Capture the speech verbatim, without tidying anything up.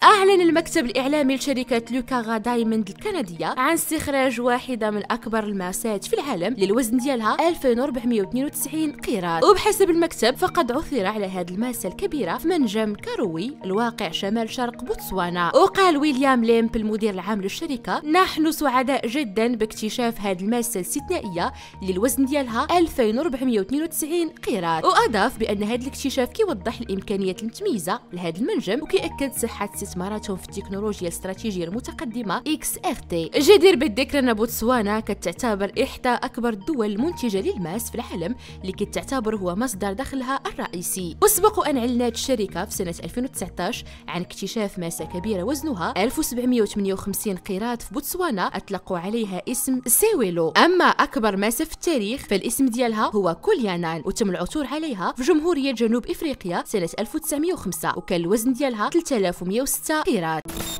أعلن المكتب الإعلامي لشركة لوكاغا دايموند الكندية عن استخراج واحدة من أكبر الماسات في العالم للوزن ديالها ألفين وأربعمائة واثنين وتسعين قيراط. وبحسب المكتب فقد عثر على هذه الماسة الكبيرة في منجم كاروي الواقع شمال شرق بوتسوانا. وقال ويليام ليمب المدير العام للشركة: نحن سعداء جدا باكتشاف هذه الماسة الاستثنائية للوزن ديالها ألفين وأربعمائة واثنين وتسعين قيراط. وأضاف بأن هذا الاكتشاف كيوضح الإمكانيات المتميزة لهذا المنجم وكيأكد صحة استثماراتهم في التكنولوجيا الاستراتيجية المتقدمة إكس إر تي. جدير بالذكر أن بوتسوانا كتعتبر إحدى أكبر الدول المنتجة للماس في العالم اللي كتعتبر هو مصدر دخلها الرئيسي. وسبق أن أعلنت الشركة في سنة ألفين وتسعطاش عن اكتشاف ماسة كبيرة وزنها ألف وسبعمائة وثمانية وخمسين قيراط في بوتسوانا أطلقوا عليها اسم سيويلو. أما أكبر ماسة في التاريخ فالاسم ديالها هو كوليانان، وتم العثور عليها في جمهورية جنوب إفريقيا سنة ألف وتسعمائة وخمسة، وكان الوزن ديالها ثلاثة آلاف ومائة وستة قيراط.